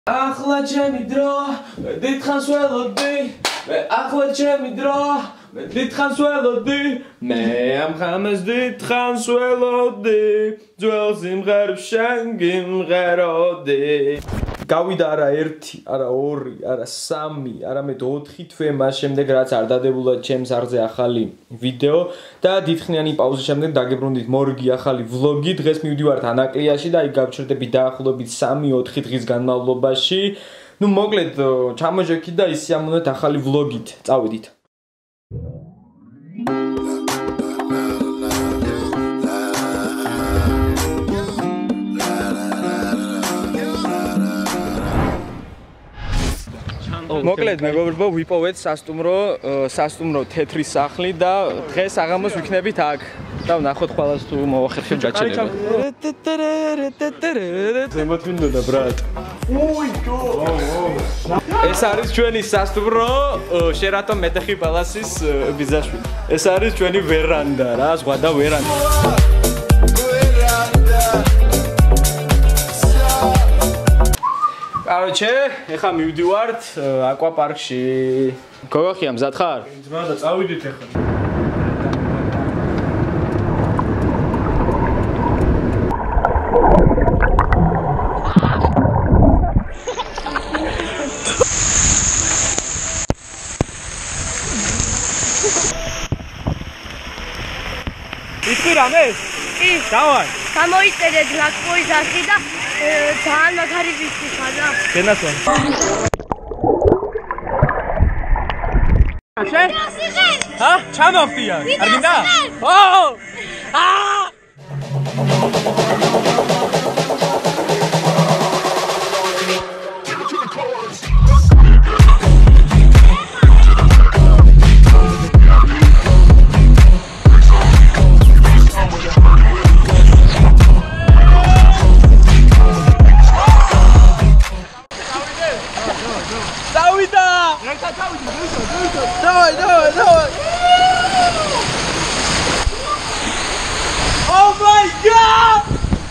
ახლა ჩემი დრო მე დიდხანს ველოდი მე ახლა ჩემი დრო მე დიდხანს ველოდი მე ამ ხამას დიდხანს ველოდი ძველ სიმღერებს შენ გიმღეროდი გავიდა არა 1 არა 2 არა 3 არამედ 4 თვე მას შემდეგ რაც არ დადებულა ჩემს არზე ახალი ვიდეო და დიდხნიანი პაუზის შემდეგ დაგებრუნდით მორგი ახალი ვლოგი დღეს მივდივართ ანაკლიაში და იქ გავჩერდებით დაახლოებით 3-4 დღის განმავლობაში ну მოკლედ ჩამოჯექით და ისიამოვნეთ ახალი ვლოგით წავედით მოკლედ მეგობრებო ვიპოვეთ სასტუმრო თეთრი სახლი და დღეს აღამოს ვიქნებით აქ და ვნახოთ ყველას თუ მოვახერხებ ჯაჭირება ზემოთ მინდოდა ბრატ ეს არის ჩვენი სასტუმრო შერატონ მეტეხი პალასის ბიზაშვილი ეს არის ჩვენი ვერანდა რა ზღვა და ვერანდა Короче, ეხა მივდივართ აკვაპარკში. გოგოხია მზად ხარ? ძმა და წავიდით ეხა. იცი რამე? კი. დავარ. გამოიწერეთ ლაკპოის ასი და ძალიან მაგარი ვისკი ხადა. გენასვან. შე? ჰა? ჩამოვხია. არ გინდა? ო! აა! Давай! Oh my god!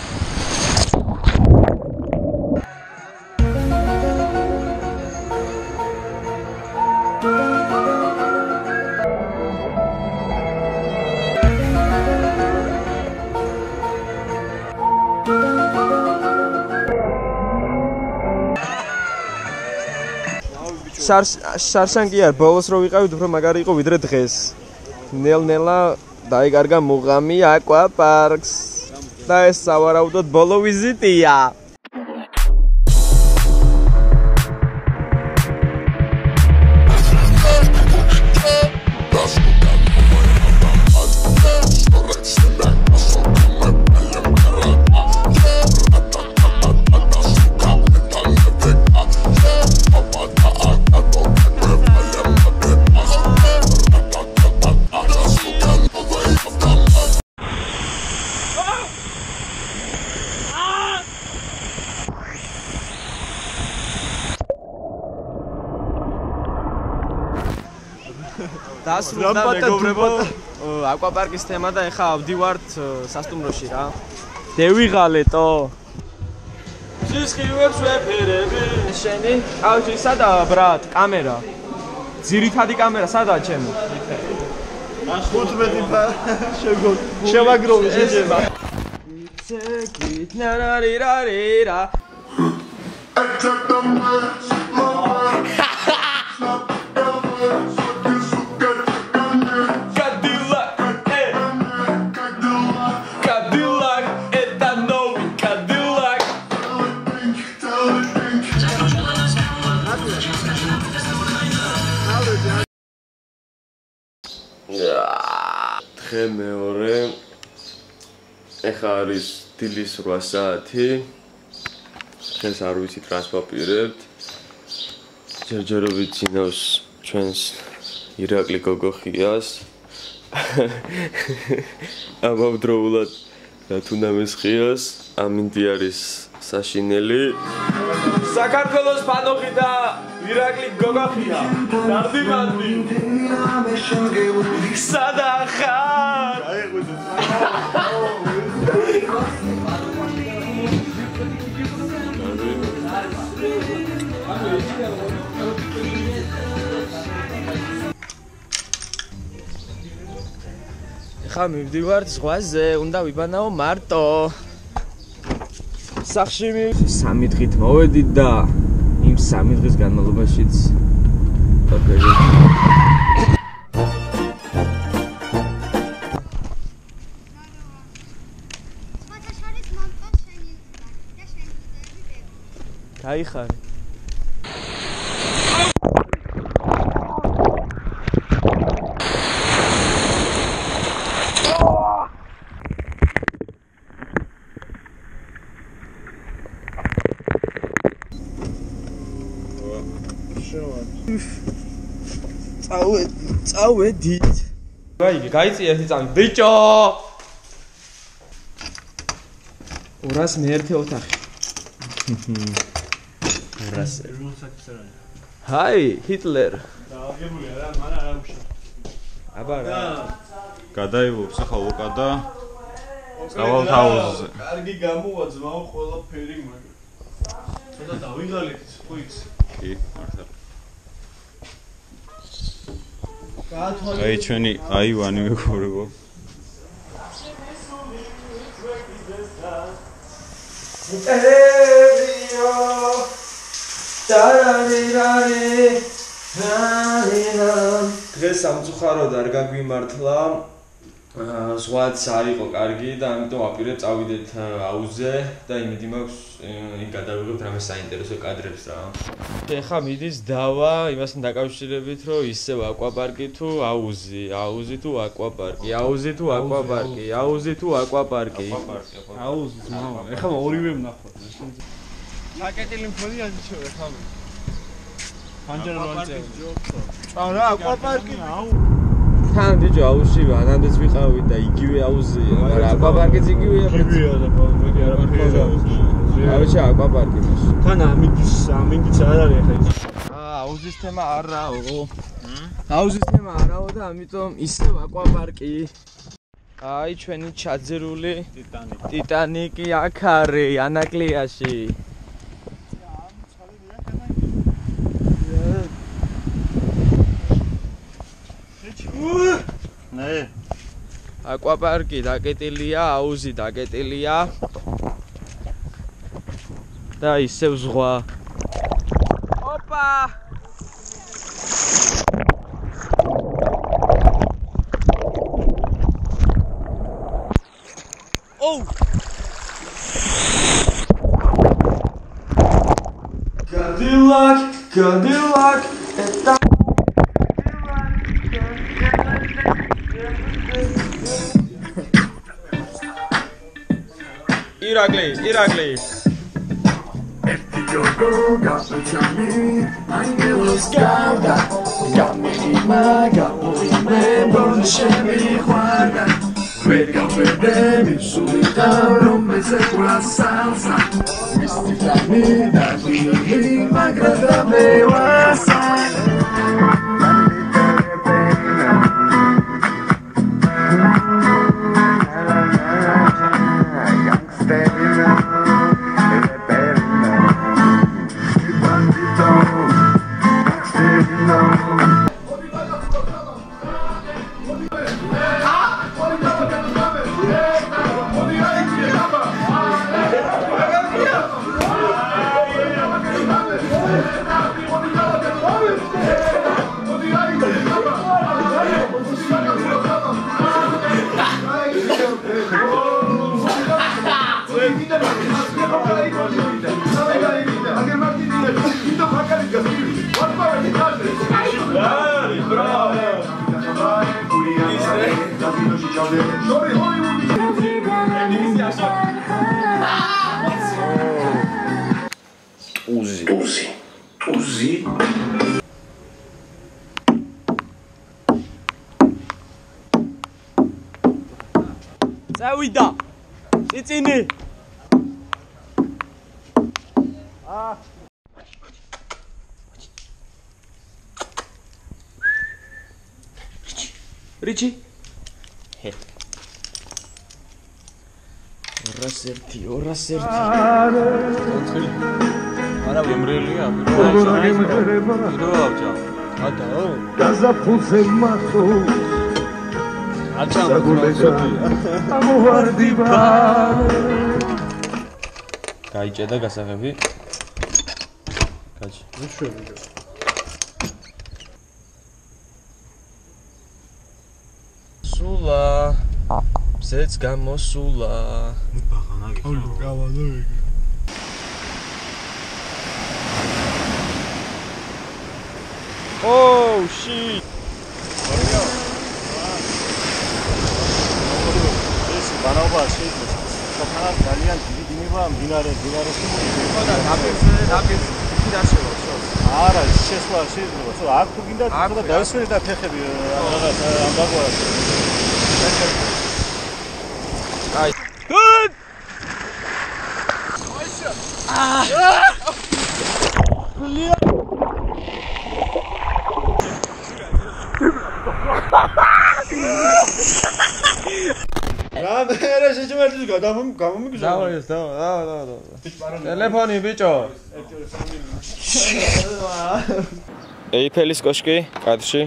შარშან კი არ ბოლოს რო ვიყავით უფრო მაგარი იყო ვიდრე დღეს. ნელ-ნელა დაიგარგა მუღამი აკვაპარკს და ეს სავარაუდოდ ბოლო ვიზიტია. დასრულდა მეგობრებო აკვაპარკის თემა და ეხა ავდივართ სასტუმროში რა. დევიღალეტო. სისხლივებს ვეფერები. შენი? აუჩი სადაა ბრატ? კამერა. ძირითადი კამერა სადაა ჩემი? 15 შევაგროვე შეჯება. ცეკით ნარარირარირა. დღე მეორე ეხა არის დილის 8 საათი დღეს არ ვიცით რას ვაპირებთ ჯერჯერობით ძინავს ჩვენს ირაკლი გოგოხიას ამავდროულად თუნა მესხიას ამინდი არის საშინელი საქართველოს ფანოხი და ირაკლი გოგოხია დარდიმანდი სადა ხარ აიღო ხა მივდივართ ზღვაზე, უნდა ვიბანაო მარტო. სახში 3 დღით მოვედით და იმ 3 დღის განმავლობაშიც გაიხარე. წავედით. გაიწია ერთი წამი. ბიჭო! 201 ოთახი. 200. ჰაი, ჰიტლერ. დააღებულია რა, მაგრამ არა უშავ. აბა რა. გადაივობს ახლა ლუკა და სავალ თავზე. კარგი გამოვა ძმაო ყველაფერი, მაგრამ ცოტა დავიღალეთ, ხო იცი? კი, მართლა. გაათვალე. აი ჩვენი აივანი მეგობრებო. დღეს სამწუხაროდ არ გაგვიმართლა. ზღვაც არ იყო კარგი და ამიტომ ვაპირებ წავიდეთ აუზზე და იმედი მაქვს იქ გადავიღებთ რამე საინტერესო კადრებს რა. ეხლა მიდის დავა იმასთან დაკავშირებით, რომ ისევ აკვაპარკი თუ აუზი, აუზი თუ აკვაპარკი, აუზი თუ აკვაპარკი, აუზი თუ აკვაპარკი. აუზი ძმაო, ეხლა ორივე ვნახოთ. ჩაკეტილი მქონი აჩვე ეხლა. ფანჯარა რა აკვაპარკი აუ თან ბიჭო აუზში ანანდეს ვიყავით და იგივე აუზია, მაგრამ აკვაპარკიც იგივეა. იგივეა და მე არაფერი. ავეჩა აკვაპარკი მას. თან ამინდიც არ არის ეხლა ის. აუზის თემა არაო. აუზის თემა არაო და ამიტომ ისევ აკვაპარკი. აი ჩვენი ჩაძერული ტიტანიკი აქ არის ანაკლიაში. ნე აკვაპარკი დაკეტილია, აუზი დაკეტილია. და ისევ ზღვა. ოპა! ოუ! Cadillac, eta Irakli. Uzi. წავიდა. წიწინი. რიჩი. 201. არა გემრიელია პირველავჭა ატაო გაზაფხულზე მათო ამოვარდიბა გაიჭედა გასაღები გაჭი უშვები სულა მზეც გამოსულა ბაღანაკი გავალო Oh shit! ეს ბანაობა შეიძლება ხოთანაც ძალიან დიდი დინება მდინარეში ხო და დაპირზე იქიდაშევა ხო? არა შესვლა შეიძლება ხო აქ თუ გინდა ხოდა დაისვენე და ფეხები რაღაც ამ ბაგვარად აი რა შეჭმერდი გამომიგზავნა დავაი ტელეფონი ბიჭო ეიფელის კოშკი კადრში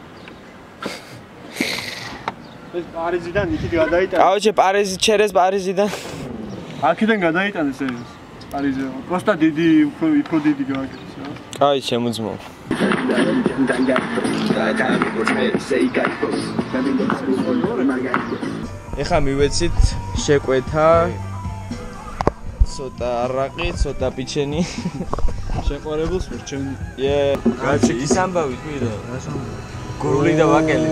ეს პარიზიდან იქით გადაიტანე აუჩე პარიზი ჩერეს პარიზიდან აქედან გადაიტანეს ეს პარიზი პროსტა დიდი უფრო დიდი გააკეთეს რა აი შემოძმო ეხა მივეცით შეკვეთა ცოტა არაყი, ცოტა პიჩენი შეყვარებულს ვერჩენი კაცი ის ამბავი თვითო გურლი და ვაკელი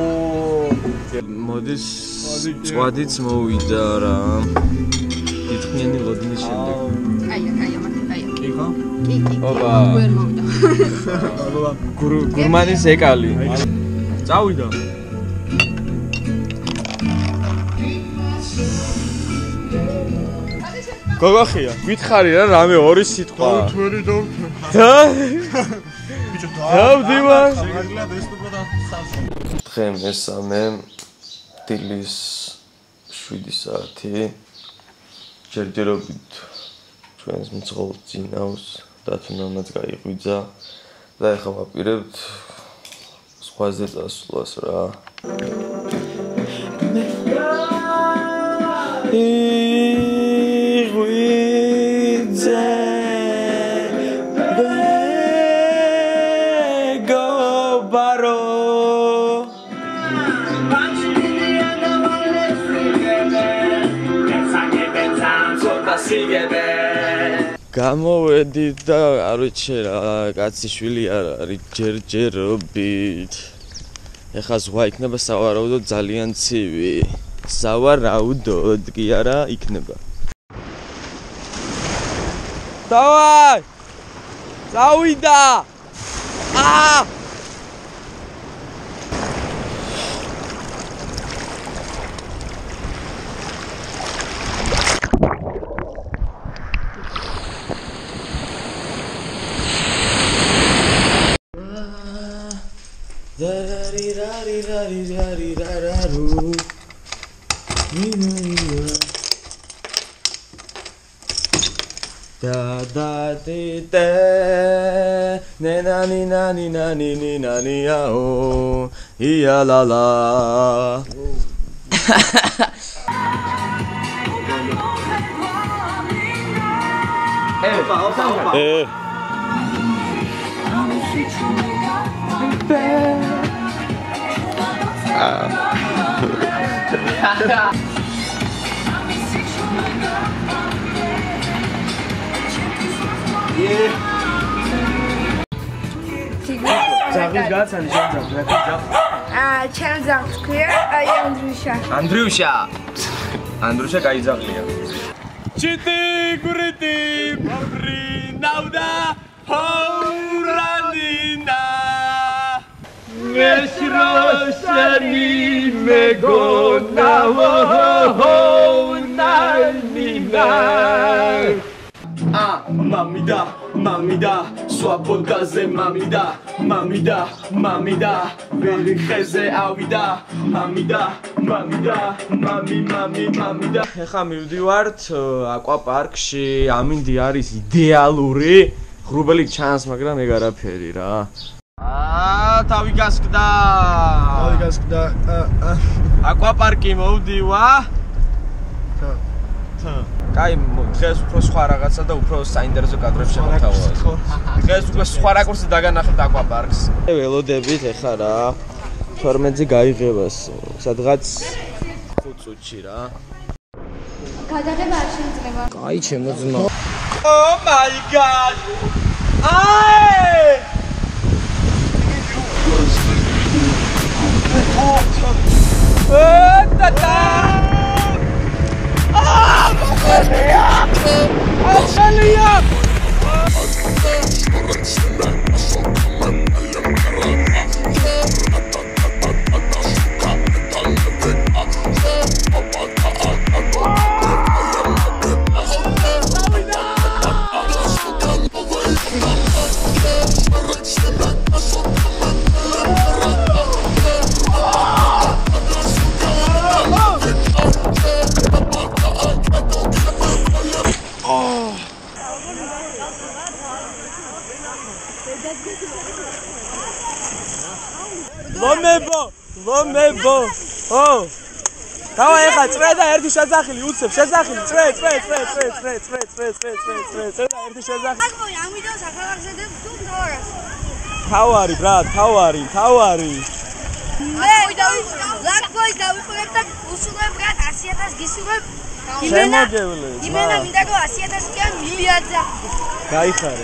მოდის წვადიც მოვიდა რა დიდხნიანი ლოდინის შემდეგ კი ხო? კი ოპა ვერ მოვიდა გურმანის ეკალი წავიდა გოგოხია გითხარი რა რამე ორი სიტყვა თვერი და და ბიჭო დავდივა შეგიძლია დესტუპოდა სასო დღე მესამე დილის 7 საათი ჯერჯერობით ჩვენს მძღოლ ძინავს დათუნამაც გაიღვიძა და ეხლა ვაპირებთ სხვაზე წასვლას რა გამოვედით და არ ვიცი რა კაცი შვილი არ არის ჯერჯერობით ეხლა ზღვა იქნება სავარაუდოდ ძალიან ცივი სავარაუდოდ კი არა იქნება დავაი წავიდა da di te ne na ni na ni na ni ni na ni ya o ya la la ზაღვის გაცანი შენ ზაღ ჩემ ზაღს ქვია აი ანდრუშა კაი ზაღია ჩიტი გურიტი ბაბრი ნაუდა ჰოურანინა მესროსანი მეგონავო ჰოუნანინა mamida სვაბოდაზე მამიდა ვერი ხეზე ავიდა მამიდა ეხლა მივდივართ აკვაპარკში ამინდი არის იდეალური ღრუბელი ჩანს მაგრამ ეგ არაფერი რა თავი გასკდა აკვაპარკი მოვდივა კაი დღეს უფრო სხვა რაღაცა და უფრო საინტერესო კადრებს შემოთავაზეთ დღეს უკვე სხვა რაკურსი დაგანახებთ აკვაპარკს ველოდებით ეხლა რა 12-ზე გაიღებას სადღაც 5 წუთში რა გადაღება არ შეიძლება კაი ჩემო ძმა Oh my god აი ტატა ლომებო ო დავა ეხა წრე და ერთი შეძახილი უცებ შეძახილი წრე და ერთი შეძახილი ამ ვიდეოს ახალგაზრდებს თუ მთავარს თავარი ბრატ თავარი მე ლაკბოის დავიყურებ და უსურვებ ბრატ 100,000 გისურვებ იმენა მინდა რომ 100,000 კი ან მილიარდზე გაიხარე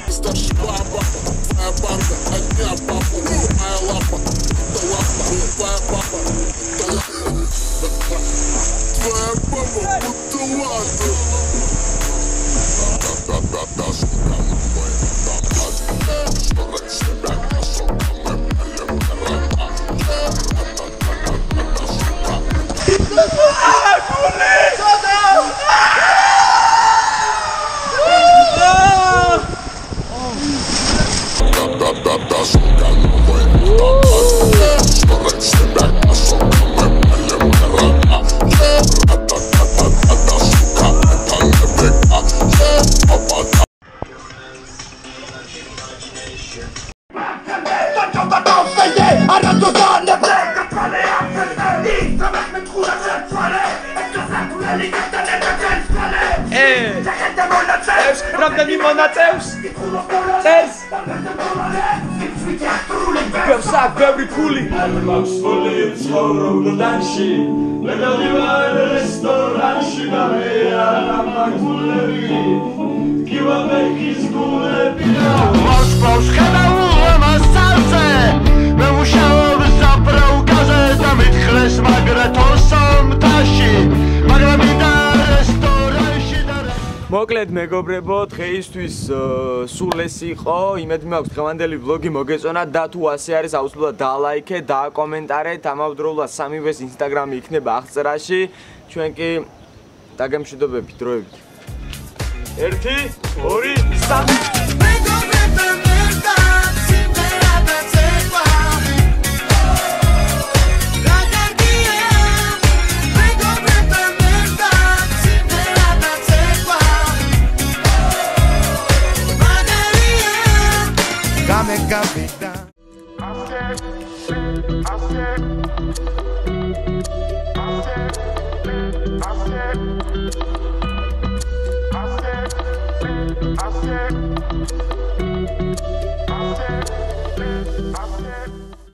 რამდენი მონაწევს წერს ბევრსა ბევრი ფული მაქვს ფული ცხოვრობ გლდანში მე დავივარ რესტორანში და მე არა მაგულები კივა მეკის გულები მოსკოვს ხედაულა მასალზე მე მუშაობ საპრაუკაზე და მითხრეს მაგრათო სამთაში მაგრამ მინდა მოკლედ მეგობრებო დღეისთვის სულ ეს იყო იმედი მაქვს დღევანდელი ვლოგი მოგეწონა და თუ ასე არის აუცილებლად დალაიქეთ და კომენტარეთ ამავდროულად სამივეს ინსტაგრამი იქნება აღწერაში ჩვენ კი დაგემშვიდობებით დროებით 1 2 3 I said